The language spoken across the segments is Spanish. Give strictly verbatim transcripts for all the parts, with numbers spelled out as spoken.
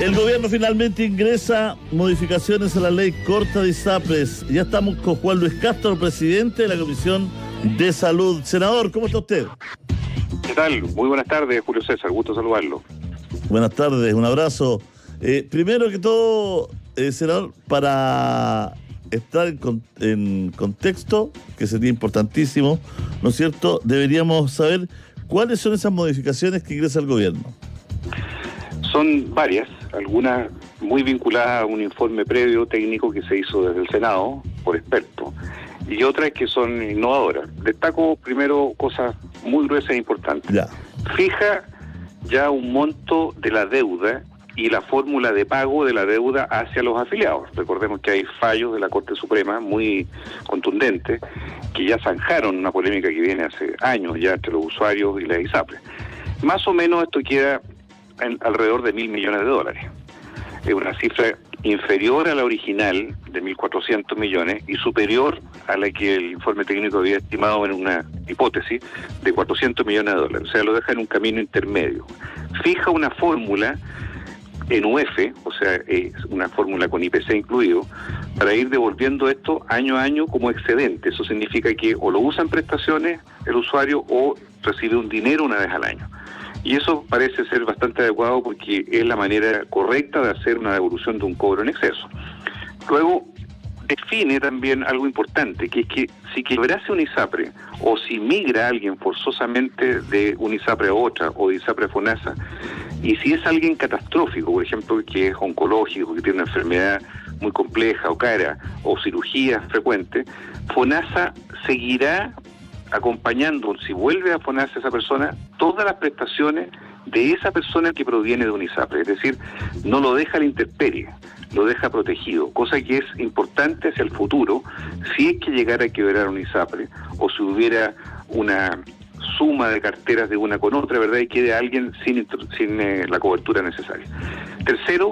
El gobierno finalmente ingresa modificaciones a la ley corta de ISAPRES. Ya estamos con Juan Luis Castro, presidente de la Comisión de Salud. Senador, ¿cómo está usted? ¿Qué tal? Muy buenas tardes, Julio César. Gusto saludarlo. Buenas tardes, un abrazo. Eh, primero que todo, eh, senador, para estar en, con, en contexto, que sería importantísimo, ¿no es cierto?, deberíamos saber cuáles son esas modificaciones que ingresa el gobierno. Son varias, algunas muy vinculadas a un informe previo técnico que se hizo desde el Senado por expertos, y otras que son innovadoras. Destaco primero cosas muy gruesas e importantes. Ya. Fija ya un monto de la deuda y la fórmula de pago de la deuda hacia los afiliados. Recordemos que hay fallos de la Corte Suprema muy contundentes que ya zanjaron una polémica que viene hace años ya entre los usuarios y la ISAPRES. Más o menos esto queda en alrededor de mil millones de dólares. Es una cifra inferior a la original de mil cuatrocientos millones y superior a la que el informe técnico había estimado en una hipótesis de cuatrocientos millones de dólares. O sea, lo deja en un camino intermedio. Fija una fórmula en U F, o sea, es una fórmula con I P C incluido, para ir devolviendo esto año a año como excedente. Eso significa que o lo usan prestaciones el usuario o recibe un dinero una vez al año. Y eso parece ser bastante adecuado porque es la manera correcta de hacer una devolución de un cobro en exceso. Luego, define también algo importante, que es que si quebrase un ISAPRE o si migra alguien forzosamente de un ISAPRE a otra o de ISAPRE a FONASA, y si es alguien catastrófico, por ejemplo, que es oncológico, que tiene una enfermedad muy compleja o cara, o cirugía frecuente, FONASA seguirá acompañando, si vuelve a FONASA esa persona, todas las prestaciones de esa persona que proviene de un ISAPRE. Es decir, no lo deja a la intemperie, lo deja protegido, cosa que es importante hacia el futuro, si es que llegara a quebrar un ISAPRE, o si hubiera una suma de carteras de una con otra, ¿verdad?, y quede alguien sin, sin eh, la cobertura necesaria. Tercero,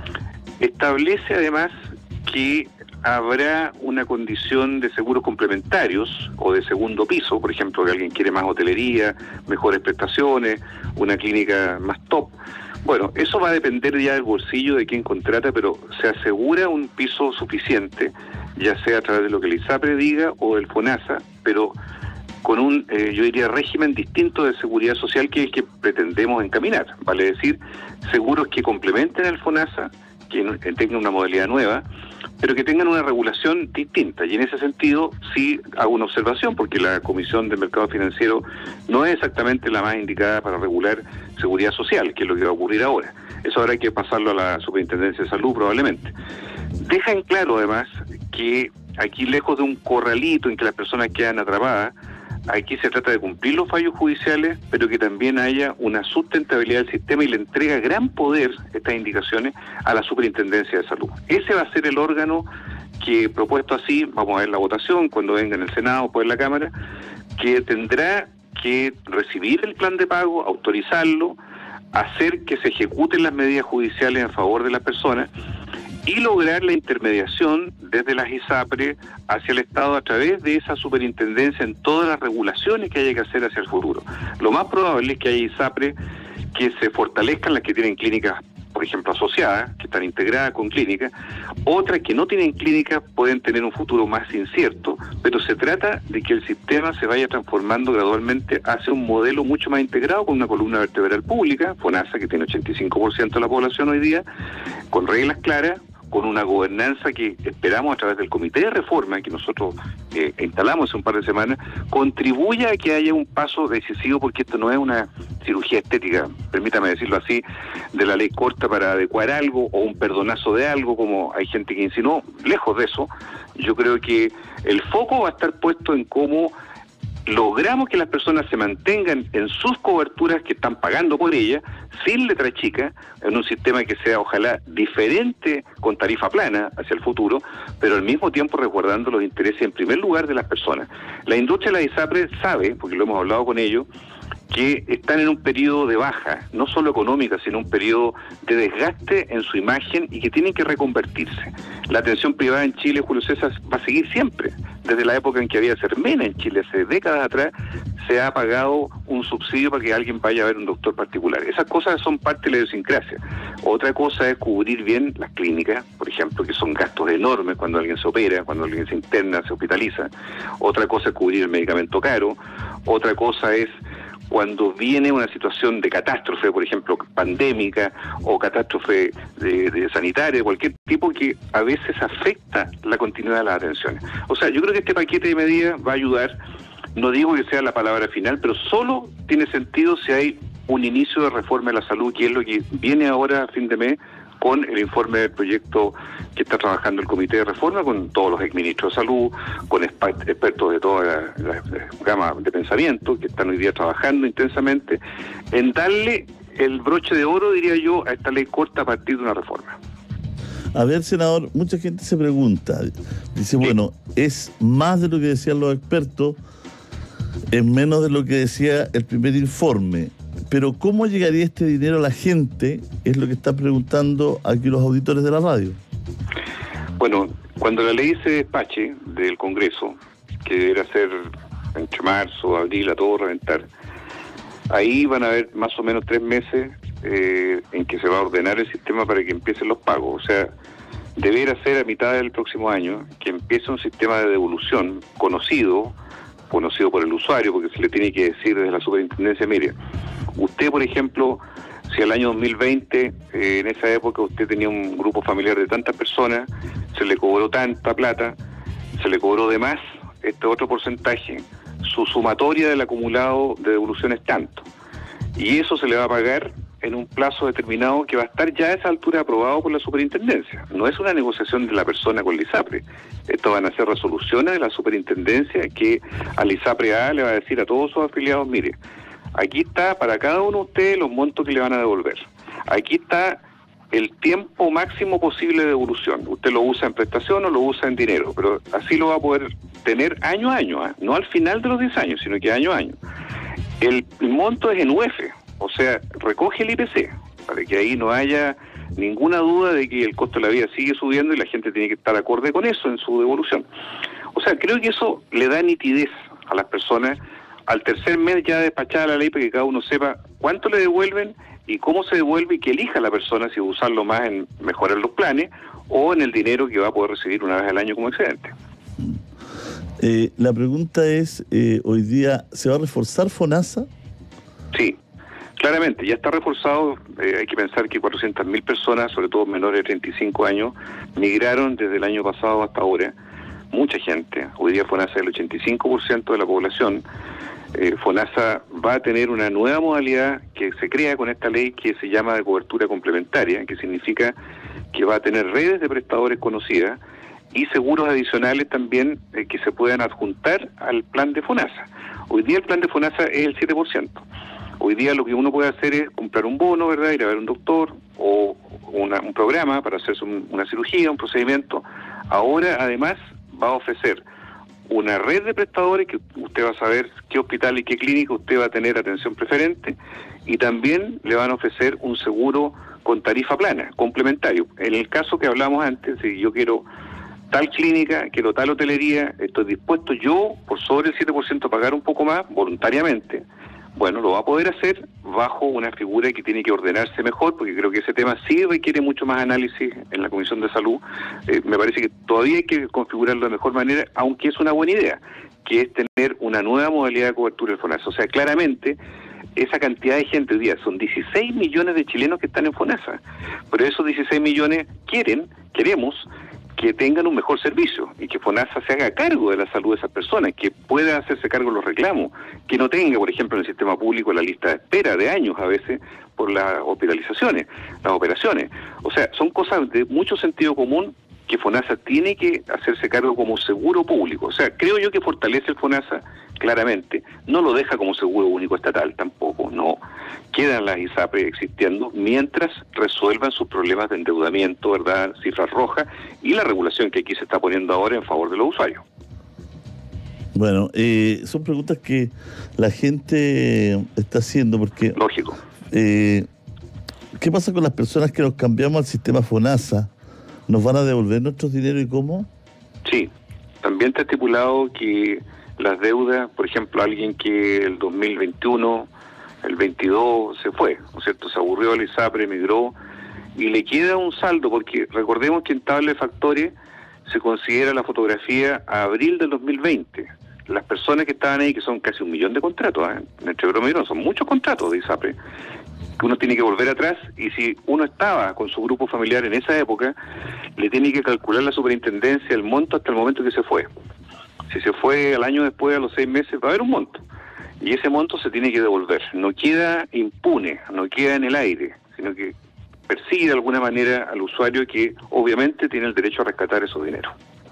establece además que habrá una condición de seguros complementarios o de segundo piso, por ejemplo, que alguien quiere más hotelería, mejores prestaciones, una clínica más top. Bueno, eso va a depender ya del bolsillo de quien contrata, pero se asegura un piso suficiente, ya sea a través de lo que el ISAPRE diga o del FONASA, pero con un, eh, yo diría, régimen distinto de seguridad social que es el que pretendemos encaminar. Vale decir, seguros que complementen al FONASA, que tengan una modalidad nueva, pero que tengan una regulación distinta. Y en ese sentido sí hago una observación, porque la Comisión de Mercado Financiero no es exactamente la más indicada para regular seguridad social, que es lo que va a ocurrir ahora. Eso habrá que pasarlo a la Superintendencia de Salud probablemente. Deja en claro además que aquí, lejos de un corralito en que las personas quedan atrapadas, aquí se trata de cumplir los fallos judiciales, pero que también haya una sustentabilidad del sistema y le entrega gran poder, estas indicaciones, a la Superintendencia de Salud. Ese va a ser el órgano que, propuesto así, vamos a ver la votación cuando venga en el Senado o en la Cámara, que tendrá que recibir el plan de pago, autorizarlo, hacer que se ejecuten las medidas judiciales en favor de las personas y lograr la intermediación desde las ISAPRE hacia el Estado a través de esa superintendencia en todas las regulaciones que haya que hacer hacia el futuro. Lo más probable es que haya ISAPRE que se fortalezcan, las que tienen clínicas, por ejemplo, asociadas, que están integradas con clínicas. Otras que no tienen clínicas pueden tener un futuro más incierto, pero se trata de que el sistema se vaya transformando gradualmente hacia un modelo mucho más integrado, con una columna vertebral pública, FONASA, que tiene ochenta y cinco por ciento de la población hoy día, con reglas claras, con una gobernanza que esperamos a través del Comité de Reforma, que nosotros eh, instalamos hace un par de semanas, contribuya a que haya un paso decisivo, porque esto no es una cirugía estética, permítame decirlo así, de la ley corta para adecuar algo o un perdonazo de algo, como hay gente que insinuó. Lejos de eso, yo creo que el foco va a estar puesto en cómo logramos que las personas se mantengan en sus coberturas que están pagando por ellas, sin letra chica, en un sistema que sea ojalá diferente, con tarifa plana hacia el futuro, pero al mismo tiempo resguardando los intereses en primer lugar de las personas. La industria de la ISAPRE sabe, porque lo hemos hablado con ellos, que están en un periodo de baja, no solo económica, sino un periodo de desgaste en su imagen y que tienen que reconvertirse. La atención privada en Chile, Julio César, va a seguir siempre. desde la época en que había Sermena en Chile, hace décadas atrás, se ha pagado un subsidio para que alguien vaya a ver un doctor particular. Esas cosas son parte de la idiosincrasia. Otra cosa es cubrir bien las clínicas, por ejemplo, que son gastos enormes cuando alguien se opera, cuando alguien se interna, se hospitaliza. Otra cosa es cubrir el medicamento caro. Otra cosa es cuando viene una situación de catástrofe, por ejemplo, pandémica o catástrofe de, de sanitaria, de cualquier tipo, que a veces afecta la continuidad de las atenciones. O sea, yo creo que este paquete de medidas va a ayudar. No digo que sea la palabra final, pero solo tiene sentido si hay un inicio de reforma de la salud, que es lo que viene ahora a fin de mes con el informe del proyecto que está trabajando el Comité de Reforma, con todos los exministros de salud, con expertos de toda la, la, la gama de pensamiento que están hoy día trabajando intensamente en darle el broche de oro, diría yo, a esta ley corta a partir de una reforma. A ver, senador, mucha gente se pregunta, dice, sí, bueno, es más de lo que decían los expertos, es menos de lo que decía el primer informe. Pero ¿cómo llegaría este dinero a la gente? Es lo que están preguntando aquí los auditores de la radio. Bueno, cuando la ley se despache del Congreso, que deberá ser entre marzo, abril, a todo reventar, ahí van a haber más o menos tres meses eh, en que se va a ordenar el sistema para que empiecen los pagos. O sea, deberá ser a mitad del próximo año que empiece un sistema de devolución conocido, conocido por el usuario, porque se le tiene que decir desde la superintendencia, mire, usted, por ejemplo, si al año dos mil veinte, eh, en esa época usted tenía un grupo familiar de tantas personas, se le cobró tanta plata, se le cobró de más este otro porcentaje, su sumatoria del acumulado de devolución es tanto, y eso se le va a pagar en un plazo determinado que va a estar ya a esa altura aprobado por la superintendencia. No es una negociación de la persona con el ISAPRE. Esto van a ser resoluciones de la superintendencia que al ISAPRE A le va a decir a todos sus afiliados, mire, aquí está para cada uno de ustedes los montos que le van a devolver. Aquí está el tiempo máximo posible de devolución. Usted lo usa en prestación o lo usa en dinero, pero así lo va a poder tener año a año, ¿eh? No al final de los diez años, sino que año a año. El, el monto es en U F, o sea, recoge el I P C, para que ahí no haya ninguna duda de que el costo de la vida sigue subiendo y la gente tiene que estar acorde con eso en su devolución. O sea, creo que eso le da nitidez a las personas al tercer mes ya despachada la ley para que cada uno sepa cuánto le devuelven y cómo se devuelve y que elija la persona si usarlo más en mejorar los planes o en el dinero que va a poder recibir una vez al año como excedente. Eh, la pregunta es, eh, hoy día, ¿se va a reforzar FONASA? Sí. Claramente, ya está reforzado. Eh, hay que pensar que cuatrocientas mil personas, sobre todo menores de treinta y cinco años, migraron desde el año pasado hasta ahora. Mucha gente. Hoy día FONASA es el ochenta y cinco por ciento de la población. Eh, FONASA va a tener una nueva modalidad que se crea con esta ley que se llama de cobertura complementaria, que significa que va a tener redes de prestadores conocidas y seguros adicionales también eh, que se puedan adjuntar al plan de FONASA. Hoy día el plan de FONASA es el siete por ciento. Hoy día lo que uno puede hacer es comprar un bono, ¿verdad?, ir a ver un doctor o una, un programa para hacerse un, una cirugía, un procedimiento. Ahora, además, va a ofrecer una red de prestadores que usted va a saber qué hospital y qué clínica usted va a tener atención preferente, y también le van a ofrecer un seguro con tarifa plana, complementario. En el caso que hablamos antes, si yo quiero tal clínica, quiero tal hotelería, estoy dispuesto yo, por sobre el siete por ciento, a pagar un poco más voluntariamente. Bueno, lo va a poder hacer bajo una figura que tiene que ordenarse mejor, porque creo que ese tema sí requiere mucho más análisis en la Comisión de Salud. Eh, me parece que todavía hay que configurarlo de mejor manera, aunque es una buena idea, que es tener una nueva modalidad de cobertura del FONASA. O sea, claramente, esa cantidad de gente hoy día, son dieciséis millones de chilenos que están en FONASA, pero esos dieciséis millones quieren, queremos, que tengan un mejor servicio y que FONASA se haga cargo de la salud de esas personas, que pueda hacerse cargo de los reclamos, que no tenga, por ejemplo, en el sistema público la lista de espera de años a veces por las hospitalizaciones, las operaciones. O sea, son cosas de mucho sentido común que FONASA tiene que hacerse cargo como seguro público. O sea, creo yo que fortalece el FONASA claramente, no lo deja como seguro único estatal tampoco, no. Quedan las ISAPRE existiendo mientras resuelvan sus problemas de endeudamiento, ¿verdad?, cifras rojas, y la regulación que aquí se está poniendo ahora en favor de los usuarios. Bueno, eh, son preguntas que la gente está haciendo porque... Lógico. Eh, ¿Qué pasa con las personas que nos cambiamos al sistema FONASA? ¿Nos van a devolver nuestros dineros y cómo? Sí, también está estipulado que las deudas, por ejemplo, alguien que el dos mil veintiuno, el veintidós se fue, ¿no es cierto? Se aburrió del ISAPRE, emigró, y le queda un saldo, porque recordemos que en tabla de factores se considera la fotografía a abril del dos mil veinte. Las personas que estaban ahí, que son casi un millón de contratos, ¿eh? entre broma y broma, son muchos contratos de ISAPRE, que uno tiene que volver atrás, y si uno estaba con su grupo familiar en esa época, le tiene que calcular la superintendencia el monto hasta el momento que se fue. Si se fue al año después, a los seis meses, va a haber un monto. Y ese monto se tiene que devolver. No queda impune, no queda en el aire, sino que persigue de alguna manera al usuario que obviamente tiene el derecho a rescatar esos dineros.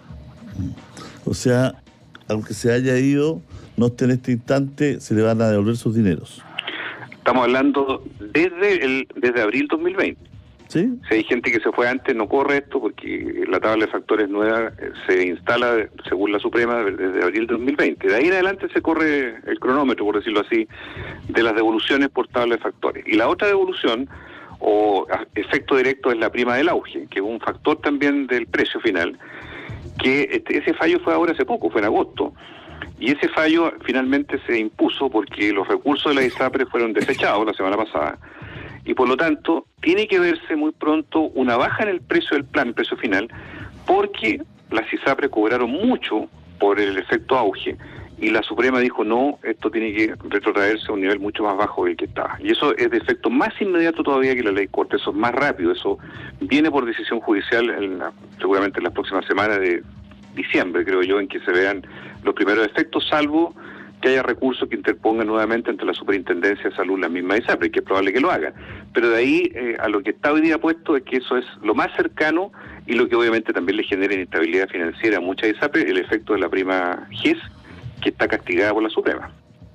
O sea, aunque se haya ido, no esté en este instante, se le van a devolver sus dineros. Estamos hablando desde el desde abril dos mil veinte. ¿Sí? Si hay gente que se fue antes, no corre esto, porque la tabla de factores nueva se instala, según la Suprema, desde abril de dos mil veinte. De ahí en adelante se corre el cronómetro, por decirlo así, de las devoluciones por tabla de factores. Y la otra devolución, o efecto directo, es la prima del auge, que es un factor también del precio final, que este, ese fallo fue ahora hace poco, fue en agosto. Y ese fallo finalmente se impuso porque los recursos de la ISAPRE fueron desechados la semana pasada, y por lo tanto tiene que verse muy pronto una baja en el precio del plan, el precio final, porque las ISAPRE cobraron mucho por el efecto auge, y la Suprema dijo no, esto tiene que retrotraerse a un nivel mucho más bajo del que estaba. Y eso es de efecto más inmediato todavía que la ley corte, eso es más rápido, eso viene por decisión judicial en la, seguramente en las próximas semanas de diciembre, creo yo, en que se vean los primeros efectos, salvo que haya recursos que interpongan nuevamente ante la Superintendencia de Salud, la misma ISAPRE, que es probable que lo haga. Pero de ahí eh, a lo que está hoy día puesto es que eso es lo más cercano, y lo que obviamente también le genera inestabilidad financiera a muchas ISAPRE, el efecto de la prima G E S, que está castigada por la Suprema.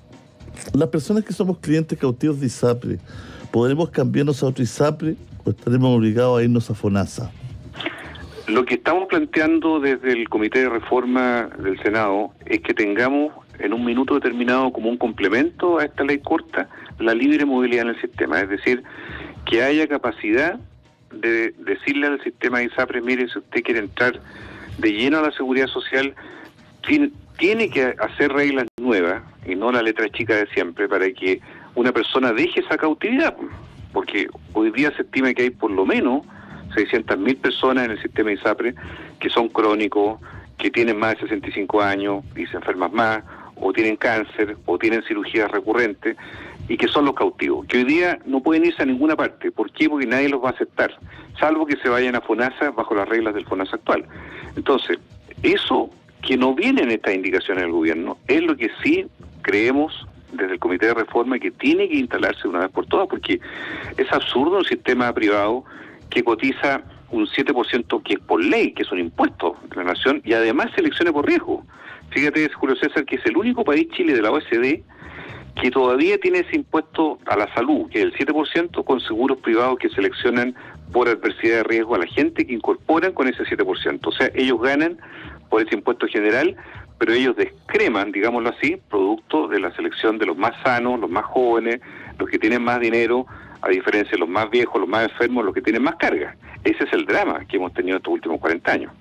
Las personas que somos clientes cautivos de ISAPRE, ¿podremos cambiarnos a otro ISAPRE o estaremos obligados a irnos a FONASA? Lo que estamos planteando desde el Comité de Reforma del Senado es que tengamos en un minuto determinado como un complemento a esta ley corta la libre movilidad en el sistema, es decir, que haya capacidad de decirle al sistema de ISAPRE, mire, si usted quiere entrar de lleno a la seguridad social, tiene, tiene que hacer reglas nuevas y no la letra chica de siempre para que una persona deje esa cautividad, porque hoy día se estima que hay por lo menos seiscientas mil personas en el sistema ISAPRE que son crónicos, que tienen más de sesenta y cinco años y se enferman más, o tienen cáncer, o tienen cirugías recurrentes, y que son los cautivos, que hoy día no pueden irse a ninguna parte. ¿Por qué? Porque nadie los va a aceptar, salvo que se vayan a FONASA bajo las reglas del FONASA actual. Entonces, eso que no viene en estas indicaciones del gobierno es lo que sí creemos desde el Comité de Reforma que tiene que instalarse una vez por todas, porque es absurdo un sistema privado que cotiza un siete por ciento, que es por ley, que es un impuesto de la nación, y además seleccione por riesgo. Fíjate, Julio César, que es el único país, Chile, de la O E C D, que todavía tiene ese impuesto a la salud, que es el siete por ciento, con seguros privados que seleccionan por adversidad de riesgo a la gente que incorporan con ese siete por ciento. O sea, ellos ganan por ese impuesto general, pero ellos descreman, digámoslo así, producto de la selección de los más sanos, los más jóvenes, los que tienen más dinero, a diferencia de los más viejos, los más enfermos, los que tienen más carga. Ese es el drama que hemos tenido estos últimos cuarenta años.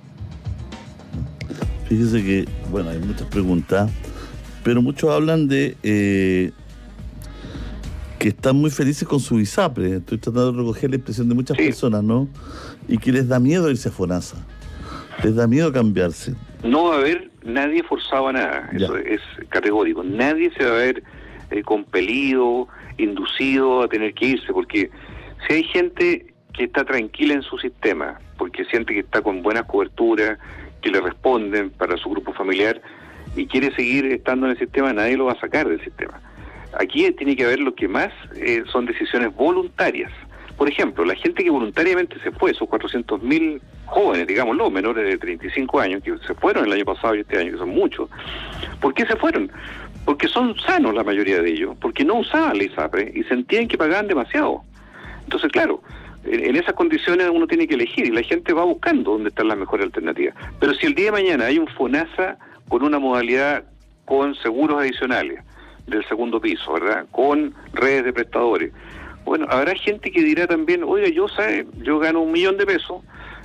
Fíjese que, bueno, hay muchas preguntas, pero muchos hablan de eh, que están muy felices con su ISAPRE. Estoy tratando de recoger la expresión de muchas sí. personas, ¿no? Y que les da miedo irse a FONASA. Les da miedo cambiarse. No va a haber nadie forzado a nada, ya. Eso es categórico. Nadie se va a ver eh, compelido, inducido a tener que irse, porque si hay gente que está tranquila en su sistema, porque siente que está con buenas coberturas, que le responden para su grupo familiar y quiere seguir estando en el sistema, nadie lo va a sacar del sistema. Aquí tiene que haber lo que más eh, son decisiones voluntarias. Por ejemplo, la gente que voluntariamente se fue, esos cuatrocientos mil jóvenes, digámoslo, menores de treinta y cinco años, que se fueron el año pasado y este año, que son muchos. ¿Por qué se fueron? Porque son sanos la mayoría de ellos, porque no usaban la ISAPRE y sentían que pagaban demasiado. Entonces, claro, en esas condiciones uno tiene que elegir y la gente va buscando dónde están las mejores alternativas. Pero si el día de mañana hay un FONASA con una modalidad con seguros adicionales del segundo piso, ¿verdad?, con redes de prestadores, bueno, habrá gente que dirá también, oiga, yo, ¿sabe? yo gano un millón de pesos,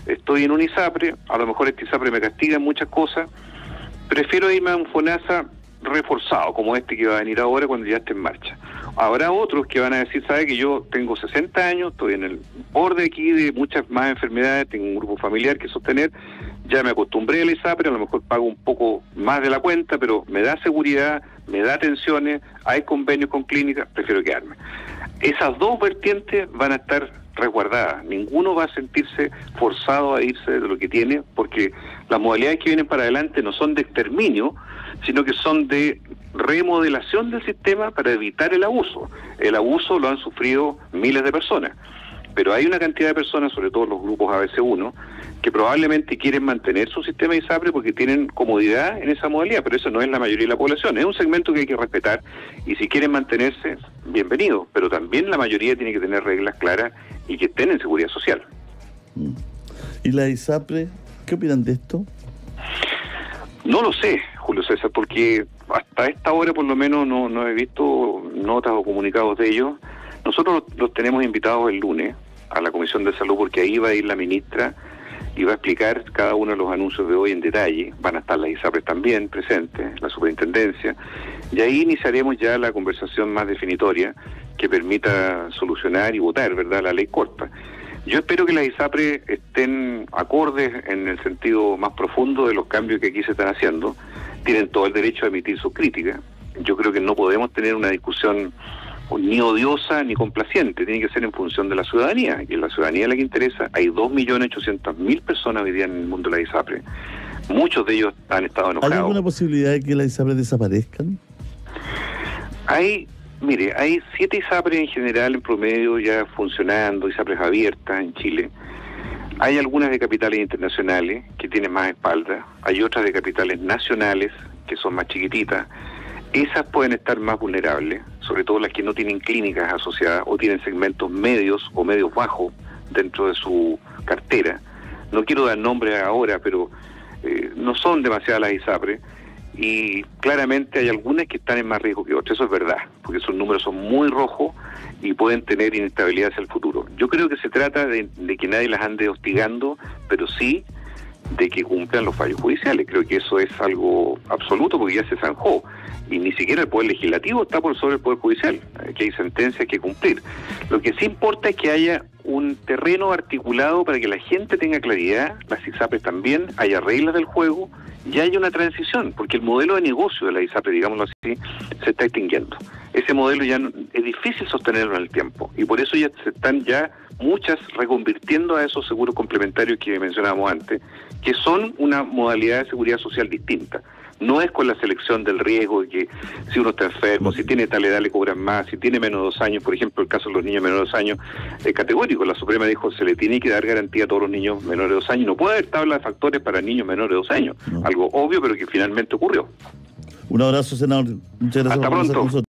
estoy en un ISAPRE, a lo mejor este ISAPRE me castiga en muchas cosas, prefiero irme a un FONASA reforzado, como este que va a venir ahora cuando ya esté en marcha. Habrá otros que van a decir, sabe que yo tengo sesenta años, estoy en el borde aquí de muchas más enfermedades, tengo un grupo familiar que sostener, ya me acostumbré al ISAPRE, a lo mejor pago un poco más de la cuenta, pero me da seguridad, me da atenciones, hay convenios con clínicas, prefiero quedarme. Esas dos vertientes van a estar resguardadas, ninguno va a sentirse forzado a irse de lo que tiene, porque las modalidades que vienen para adelante no son de exterminio, sino que son de remodelación del sistema para evitar el abuso. El abuso lo han sufrido miles de personas, pero hay una cantidad de personas, sobre todo los grupos A B C uno, que probablemente quieren mantener su sistema ISAPRE porque tienen comodidad en esa modalidad, pero eso no es la mayoría de la población. Es un segmento que hay que respetar y si quieren mantenerse, bienvenido, pero también la mayoría tiene que tener reglas claras y que estén en seguridad social. ¿Y la ISAPRE, qué opinan de esto? No lo sé, Julio César, porque hasta esta hora por lo menos no, no he visto notas o comunicados de ellos. Nosotros los tenemos invitados el lunes a la Comisión de Salud porque ahí va a ir la ministra y va a explicar cada uno de los anuncios de hoy en detalle. Van a estar las ISAPRES también presentes, la superintendencia, y ahí iniciaremos ya la conversación más definitoria que permita solucionar y votar, ¿verdad?, la ley corta. Yo espero que las ISAPRES estén acordes en el sentido más profundo de los cambios que aquí se están haciendo. Tienen todo el derecho a emitir sus críticas. Yo creo que no podemos tener una discusión ni odiosa ni complaciente, tiene que ser en función de la ciudadanía, y en la ciudadanía la que interesa. Hay dos millones ochocientas mil personas hoy día en el mundo de la ISAPRE. Muchos de ellos han estado enojados. ¿Hay alguna posibilidad de que las ISAPRE desaparezcan? Hay... Mire, hay siete ISAPRES en general en promedio ya funcionando, ISAPRES abiertas en Chile. Hay algunas de capitales internacionales que tienen más espalda, hay otras de capitales nacionales que son más chiquititas. Esas pueden estar más vulnerables, sobre todo las que no tienen clínicas asociadas o tienen segmentos medios o medios bajos dentro de su cartera. No quiero dar nombres ahora, pero eh, no son demasiadas las ISAPRES. Y claramente hay algunas que están en más riesgo que otras, eso es verdad, porque esos números son muy rojos y pueden tener inestabilidad hacia el futuro. Yo creo que se trata de, de que nadie las ande hostigando, pero sí de que cumplan los fallos judiciales. Creo que eso es algo absoluto porque ya se zanjó y ni siquiera el Poder Legislativo está por sobre el Poder Judicial, que hay sentencias que cumplir. Lo que sí importa es que haya un terreno articulado para que la gente tenga claridad, las ISAPRES también, haya reglas del juego y haya una transición, porque el modelo de negocio de la ISAPRE, digámoslo así, se está extinguiendo. Ese modelo ya no, es difícil sostenerlo en el tiempo y por eso ya se están ya muchas reconvirtiendo a esos seguros complementarios que mencionábamos antes, que son una modalidad de seguridad social distinta. No es con la selección del riesgo de que si uno está enfermo, si tiene tal edad le cobran más, si tiene menos de dos años, por ejemplo, el caso de los niños menores de dos años, es categórico. La Suprema dijo se le tiene que dar garantía a todos los niños menores de dos años. No puede haber tabla de factores para niños menores de dos años. No. Algo obvio, pero que finalmente ocurrió. Un abrazo, senador. Muchas gracias. Hasta por pronto.